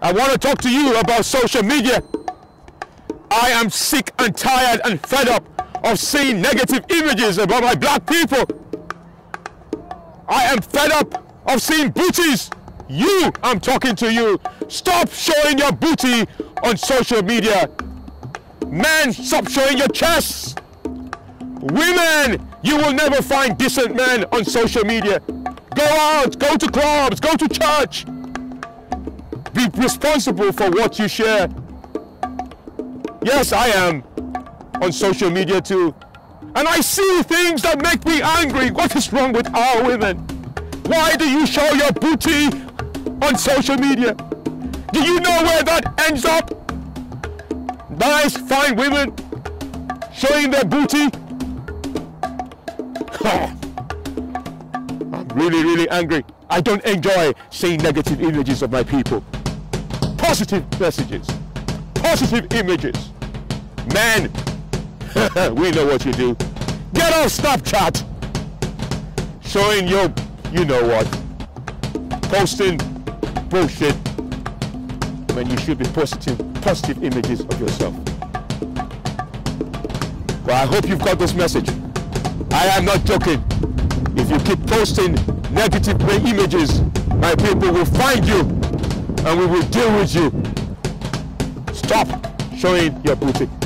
I want to talk to you about social media. I am sick and tired and fed up of seeing negative images about my black people. I am fed up of seeing booties. You, I'm talking to you. Stop showing your booty on social media. Men, stop showing your chests. Women, you will never find decent men on social media. Go out, go to clubs, go to church. Be responsible for what you share. Yes, I am on social media too. And I see things that make me angry. What is wrong with our women? Why do you show your booty on social media? Do you know where that ends up? Nice, fine women showing their booty. I'm really, really angry. I don't enjoy seeing negative images of my people. Positive messages, positive images. Man, we know what you do. Get off Snapchat. Showing your, you know what, posting bullshit when you should be posting positive images of yourself. Well, I hope you've got this message. I am not joking. If you keep posting negative images, my people will find you and we will deal with you. Stop showing your booty.